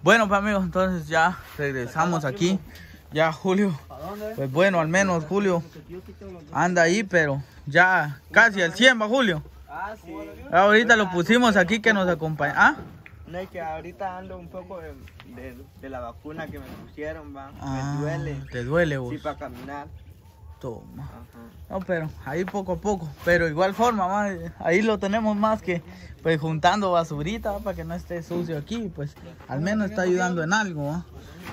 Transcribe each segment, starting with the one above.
Bueno, pues amigos, entonces ya regresamos aquí. Ya Julio, pues bueno, al menos Julio anda ahí, pero ya casi al 100 va Julio. Ah, sí. Ahorita lo pusimos aquí que nos acompaña. ¿Ah? No, es que ahorita ando un poco de la vacuna que me pusieron, va. Ah, Me duele. ¿te duele vos? Sí, para caminar. Toma. Ajá. No, pero ahí poco a poco. Pero igual forma, más, ahí lo tenemos más que pues juntando basurita, ¿va? Para que no esté sucio aquí, pues al menos está ayudando en algo, ¿va?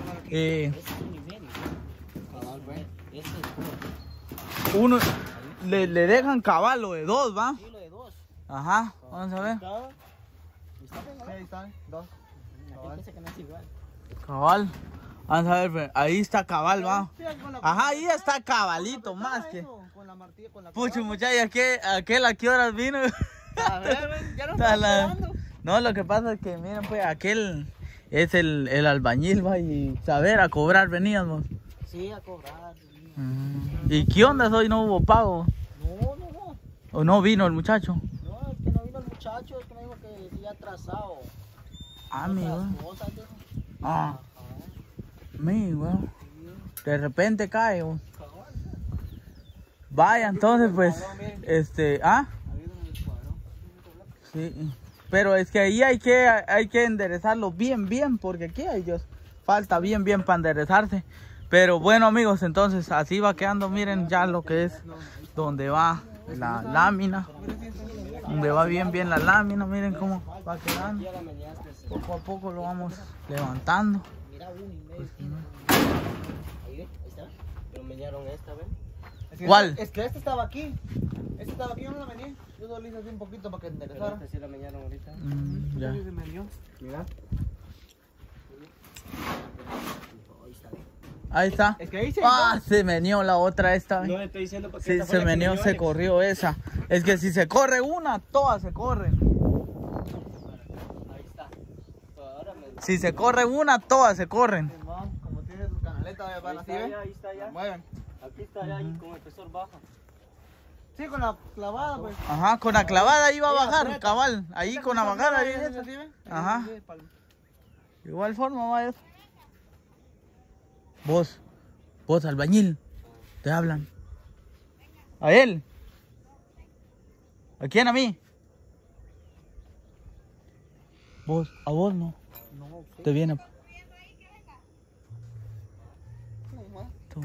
Uno le dejan caballo de 2, ¿va? Sí, lo de 2. Ajá, vamos a ver. Sí, ahí está, 2. Piensa que no es igual. Cabal. Vamos a ver, pues, ahí está cabal, ¿va? Ajá, ahí está cabalito, más que. Con la martilla, con la Pucho, muchachos, aquel a qué horas vino. A ver, ya no Está está la- esperando. No, lo que pasa es que, miren, pues, aquel es el albañil, va, y saber a cobrar veníamos. Sí, a cobrar. ¿Y qué onda hoy no hubo pago? No. ¿O no vino el muchacho? No, es que no vino el muchacho, es que me dijo que se había atrasado. Amigo. Otras cosas, dijo. Ah, amigo. De repente cae, vos. Vaya, entonces, pues, sí. Pero es que ahí hay que enderezarlo bien, porque aquí hay Dios. Falta bien para enderezarse. Pero bueno, amigos, entonces así va quedando, miren ya lo que es donde va la lámina. Donde va bien la lámina, miren cómo va quedando. Poco a poco lo vamos levantando. Mira, 1.5. Ahí ve, ahí está. Pero me dieron esta, ¿ven? ¿Cuál? Es que este estaba aquí. Este estaba aquí, yo no la venía. Yo solo hice así un poquito para que enderezara. Esta sí la meñaron ahorita. Ya. Mira. Ahí está. Es que ahí se Se meneó la otra esta. No le estoy diciendo porque Sí, esta fue se la que meneó, dio se Alex. corrió esa. Es que si se corre una, todas se corren. Ahí está. Ahora me... Si se corre una, todas se corren. Simón, como tiene sus canaletas, van así, ¿ven? Ahí está ya. La mueven. Aquí está ya, y con el pesor baja. Sí, con la clavada, pues. Ajá, con la clavada ahí va a bajar, cabal. Ahí con la bajada ahí. ¿Sí, ven? Ajá. Igual forma va eso. Vos albañil, te hablan. ¿A él? ¿A quién? ¿A mí? A vos no. No, Te viene. Toma.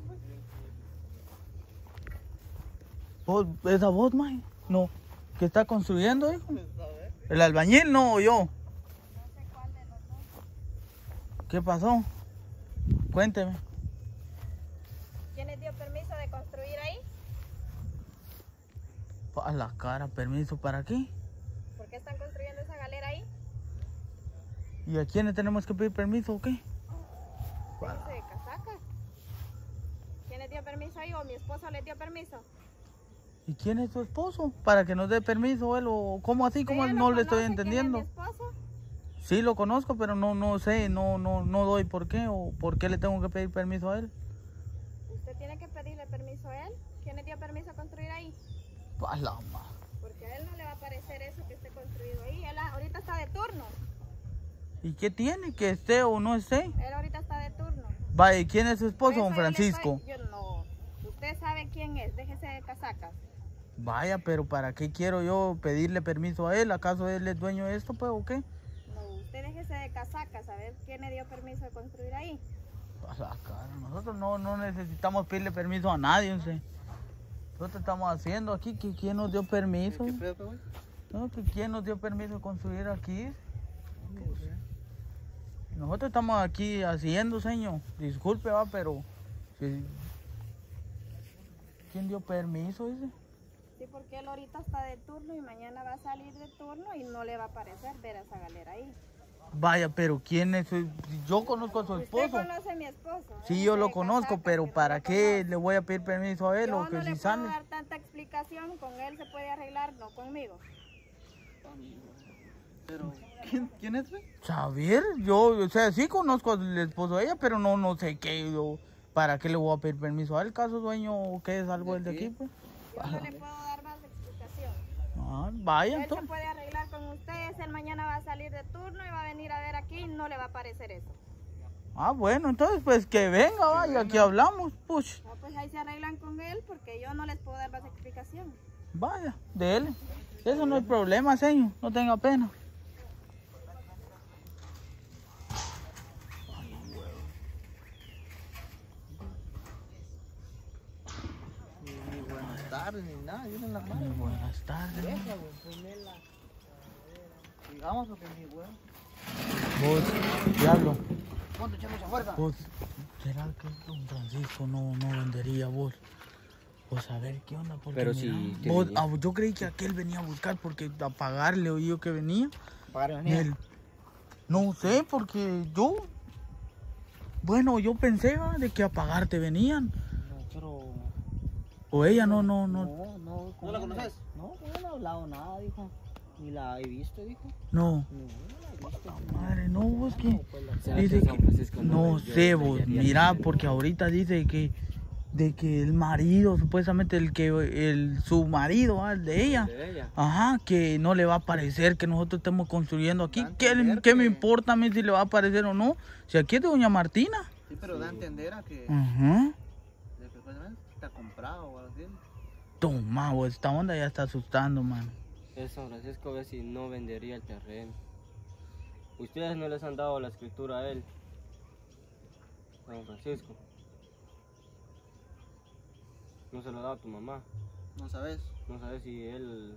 ¿Es a vos, mae? No. ¿Qué está construyendo, hijo? ¿El albañil no o yo? ¿Qué pasó? Cuénteme. ¿Quién les dio permiso de construir ahí? A la cara, ¿permiso para qué? ¿Por qué están construyendo esa galera ahí? ¿Y a quiénes tenemos que pedir permiso o qué? Déjense de casacas. ¿Quién les dio permiso ahí o mi esposo les dio permiso? ¿Y quién es tu esposo? Para que nos dé permiso él o cómo así, como ¿Usted no lo le estoy conoce? ¿Quién es entendiendo. mi esposo? Sí lo conozco, pero no sé, no doy por qué o por qué le tengo que pedir permiso a él. Usted tiene que pedirle permiso a él. ¿Quién les dio permiso a construir ahí? A la ma- Porque a él no le va a parecer eso que esté construido ahí. Él ahorita está de turno. ¿Y qué tiene? ¿Que esté o no esté? Él ahorita está de turno. Vaya, ¿y quién es su Por esposo, eso don yo le Francisco? estoy- Yo no. Usted sabe quién es. Déjese de casacas. Vaya, pero ¿para qué quiero yo pedirle permiso a él? ¿Acaso él es dueño de esto, pues, o qué? No, usted déjese de casacas. A ver quién le dio permiso de construir ahí. A la cara, nosotros no necesitamos pedirle permiso a nadie, o sea. Nosotros estamos haciendo aquí, ¿quién nos dio permiso? ¿Qué pedo, güey? No, ¿quién nos dio permiso de construir aquí? Nosotros estamos aquí haciendo, señor. Disculpe, va, pero... ¿Quién dio permiso, dice? Sí, porque él ahorita está de turno y mañana va a salir de turno y no le va a parecer ver a esa galera ahí. Vaya, pero ¿quién es? Yo conozco a su esposo. ¿Usted conoce a mi esposo? Sí, yo lo Déjese de conozco, casacas, pero que no ¿para lo qué conoce. le voy a pedir permiso a él Yo o que no si le sale? puedo dar tanta explicación, con él se puede arreglar, no conmigo. Pero, ¿quién es, güey? Saber, yo, o sea, sí conozco al esposo de ella, pero no sé qué, ¿para qué le voy a pedir permiso a él? ¿Caso dueño o qué es algo del de aquí, pues? Yo no le puedo dar más explicación. Vaya, Él se entonces. puede arreglar con ustedes, él mañana va a salir de turno y va a venir a ver aquí y no le va a parecer eso. Ah, bueno, entonces pues que venga, vaya, aquí hablamos, push. No, pues ahí se arreglan con él porque yo no les puedo dar más explicación. Vaya, dele. Eso no es problema, señor, no tenga pena. Ni buenas tardes, ni nada, yo en la mano. Muy buenas tardes. Sigamos porque ni huevo. Vos, diablo, ¿Cuánto echamos a fuerza? vos, ¿será que don Francisco no vendería vos? Pues a ver qué onda, porque Pero mira, si te vos, venía. yo creí que aquel venía a buscar porque a pagarle oí yo que venía. Pagaron Y él, no sé, porque yo, bueno, yo pensé de que a pagarte venían. No, pero... O ella no. No, ¿No la conoces? No, no he hablado nada, dijo. Ni la he visto, dijo. No. No, no la he visto. Madre, no, vos que ¿Será dice que San Francisco que no vendió sé, el vos, tallaría mira, de- porque ahorita dice que de que el marido, supuestamente su marido, el de ella, de ella? ajá, que no le va a parecer que nosotros estemos construyendo aquí. Da a ¿Qué, entender qué me que- importa a mí si le va a parecer o no? Si aquí es de doña Martina. Sí, pero da a entender a que, Ajá. de que supuestamente está comprado o algo así. Toma, vos, esta onda ya está asustando, man. El San Francisco ve si no vendería el terreno. Ustedes no les han dado la escritura a él, San Francisco. No se lo ha dado a tu mamá. No sabes. No sabes si él...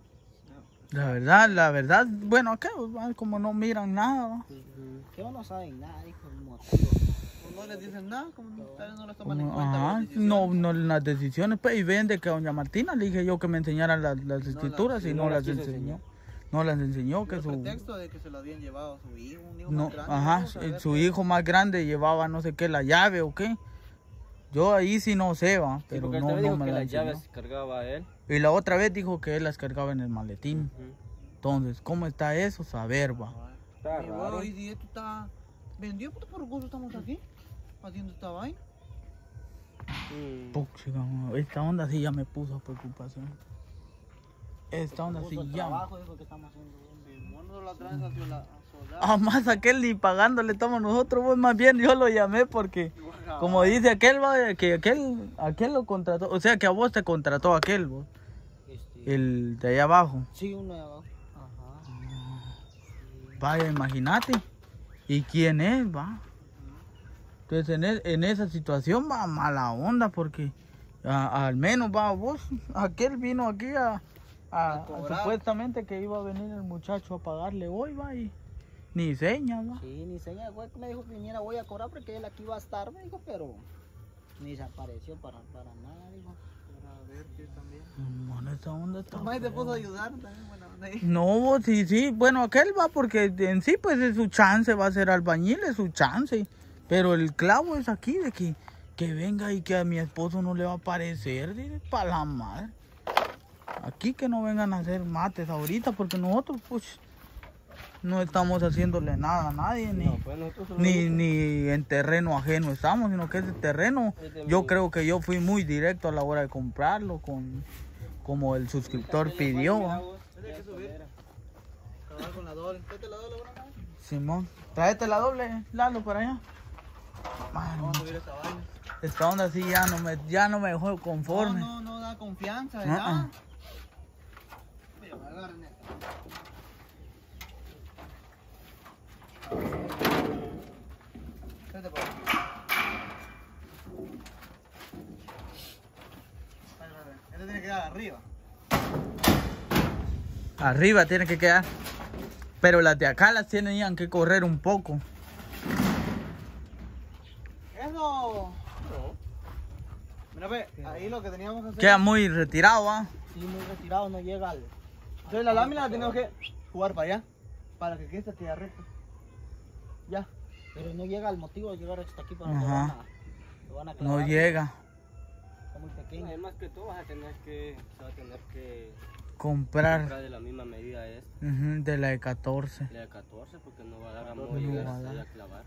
La verdad, bueno, acá como no miran nada, ¿va? Que no saben nada, dijo el motivo. O no les dicen nada, como tal vez no les toman en Como, cuenta. ajá, las decisiones. no las decisiones, pues, y ven de que doña Martina le dije yo que me enseñaran las escrituras y sí, no no las las quiso enseñó. No las enseñó, que El su... pretexto de que se lo habían llevado a su hijo, un hijo No, más grande. ajá, vamos a ver su qué- hijo más grande llevaba no sé qué, la llave o qué. Yo ahí sí no sé, va, Sí, pero porque él no, también no dijo me que la las enseñó. llaves cargaba a él. Y la otra vez dijo que él las cargaba en el maletín. Ujú. Entonces, ¿cómo está eso? Saber, va. Está Y raro. bueno, y si esto está vendido, puto, por gusto estamos aquí haciendo esta vaina. Mm. Puchica, esta onda sí ya me puso preocupación. Esta onda sí ya. Dijo que estamos haciendo. El mono la traes hacia la soldada. Ah, más aquel ni pagándole estamos nosotros, pues más bien yo lo llamé porque, como dice aquel, va, que aquel lo contrató, o sea que a vos te contrató aquel, vos, el de allá abajo. Sí, uno de abajo. Ajá. Vaya, imagínate. ¿Y quién es, va? Entonces en esa situación va mala onda porque al menos va vos, aquel vino aquí a cobrar. supuestamente que iba a venir el muchacho a pagarle hoy, va, y ni señas, va. Sí, ni señal, güey, que me dijo que viniera voy a cobrar porque él aquí va a estar, me dijo, pero ni se apareció para nada, dijo. A ver qué también. Bueno, esta onda está Más te fea. puedo ayudar también, buena onda ahí. No, vos, sí, bueno, aquel va porque en sí pues es su chance, va a ser albañil, es su chance. Pero el clavo es aquí de que venga y que a mi esposo no le va a parecer, dice, para la madre. Aquí que no vengan a hacer mates ahorita porque nosotros pues no estamos haciéndole nada a nadie, ni, No, pues nosotros solo ni en terreno ajeno estamos, sino que ese terreno, Es de yo mi- creo que yo fui muy directo a la hora de comprarlo, como el suscriptor pidió. ¿va? Tienes que subir. Acabar con la doble. Vete la doble, buena onda. Simón, tráete la doble, Lalo, para allá. Mano, Vamos a subir esta vaina. esta onda sí ya no me dejó conforme. No da confianza, Ah, ¿verdad? ah. Mira, agarren esto. Vete por aquí. Este tiene que quedar arriba. Arriba tiene que quedar. Pero las de acá las tenían que correr un poco. Eso. Mira, ve, ahí lo que teníamos que hacer. Queda muy retirado, ¿ah? Sí, muy retirado, no llega al... Entonces la lámina la tenemos que jugar para allá. Para que esta quede recta. Ya. Pero no llega al motivo de llegar hasta aquí para Ajá. lo van a No clavar. llega. Está muy pequeño. Además que tú vas a tener que Comprar comprar de la misma medida esta, de la de 14. la de 14, porque no va a dar a No modo llegar va a hasta dar. allá a clavar.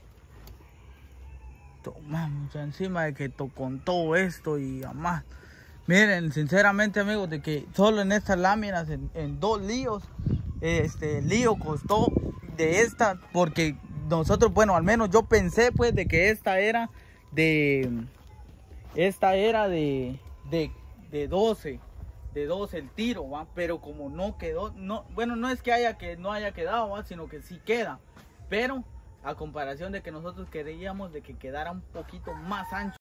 Toma, mucha, encima de que con todo esto y además. Miren, sinceramente amigos, de que solo en estas láminas, en 2 líos, lío costó de esta, porque nosotros, bueno, al menos yo pensé pues de que esta era de 12 el tiro, ¿va? Pero como no quedó, no, bueno, no es que no haya quedado, ¿va? Sino que sí queda, pero a comparación de que nosotros queríamos de que quedara un poquito más ancho.